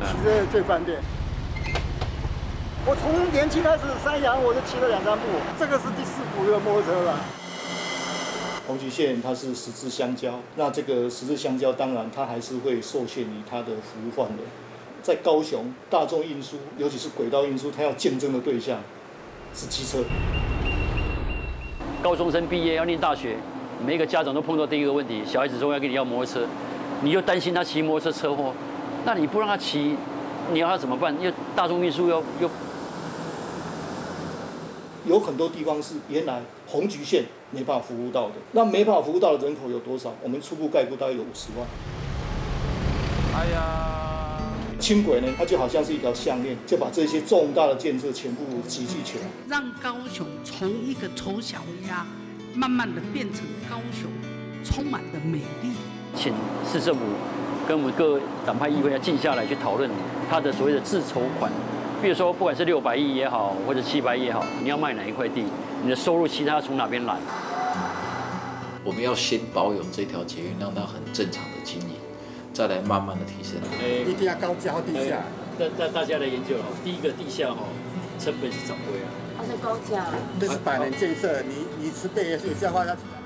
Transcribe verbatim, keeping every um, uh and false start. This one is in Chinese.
骑车最方便。我从年轻开始山羊我就骑了两三步，这个是第四步的摩托车了。红橘线它是十字相交，那这个十字相交当然它还是会受限于它的服务范围。在高雄，大众运输尤其是轨道运输，它要竞争的对象是机车。 高中生毕业要念大学，每一个家长都碰到第一个问题：小孩子说要跟你要摩托车，你又担心他骑摩托车车祸，那你不让他骑，你要他怎么办？因为大众运输又又有很多地方是原来红橘线没办法服务到的，那没办法服务到的人口有多少？我们初步概估大概有五十万。哎呀，轻轨呢，它就好像是一条项链，就把这些重大的建设全部集聚起来， 让高雄从一个丑小鸭，慢慢的变成高雄充满了美丽。 请市政府跟我们各党派议会要静下来去讨论它的所谓的自筹款。比如说，不管是六百亿也好，或者七百亿也好，你要卖哪一块地，你的收入其他要从哪边来？ 我们要先保有这条捷运，让它很正常的经营，再来慢慢的提升。 一定要高架地下。 那那大家来研究了，第一个地下哈，成本是涨贵啊。 它是高架。 这是百年建设，你你吃倍也是要花下去。